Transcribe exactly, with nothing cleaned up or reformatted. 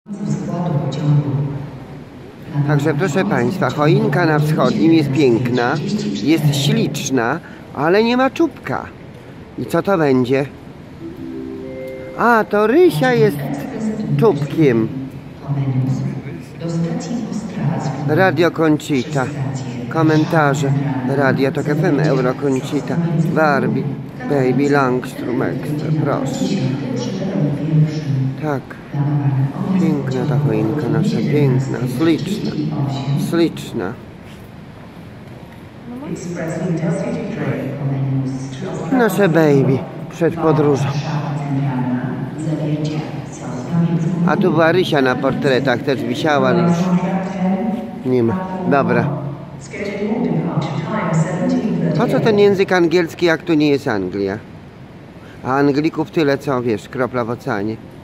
Także proszę Państwa, choinka na wschodnim jest piękna, jest śliczna, ale nie ma czubka. I co to będzie? A, to Rysia jest czubkiem. Radio Conchita. Komentarze. Radio Tok F M, Euro Conchita, Barbie, Baby Langstrom Extra, proszę. Tak. Piękna ta choinka nasza, piękna, śliczna, śliczna. Nasze baby przed podróżą. A tu była Rysia na portretach, też wisiała, ale już nie ma. Dobra. Po co ten język angielski, jak tu nie jest Anglia? A Anglików tyle co, wiesz, kropla w oceanie.